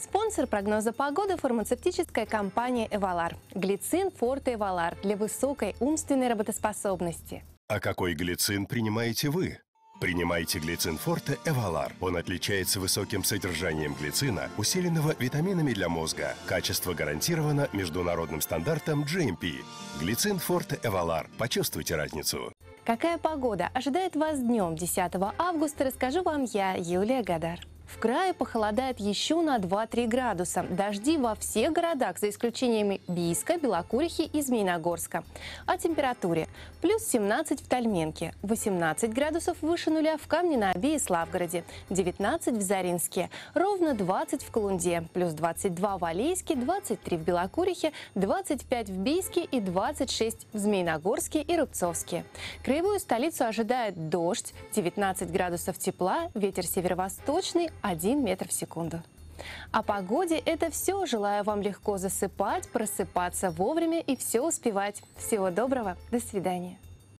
Спонсор прогноза погоды – фармацевтическая компания «Эвалар». Глицин Форте Эвалар для высокой умственной работоспособности. А какой глицин принимаете вы? Принимайте глицин Форте Эвалар. Он отличается высоким содержанием глицина, усиленного витаминами для мозга. Качество гарантировано международным стандартом GMP. Глицин Форте Эвалар. Почувствуйте разницу. Какая погода ожидает вас днем 10 августа, расскажу вам я, Юлия Гадар. В крае похолодает еще на 2-3 градуса. Дожди во всех городах, за исключением Бийска, Белокурихи и Змеиногорска. О температуре. Плюс 17 в Тальменке, 18 градусов выше нуля в Камне-на-Оби и Славгороде, 19 в Заринске, ровно 20 в Колунде, плюс 22 в Алейске, 23 в Белокурихе, 25 в Бийске и 26 в Змеиногорске и Рубцовске. Краевую столицу ожидает дождь, 19 градусов тепла, ветер северо-восточный, 1 метр в секунду. О погоде это все. Желаю вам легко засыпать, просыпаться вовремя и все успевать. Всего доброго. До свидания.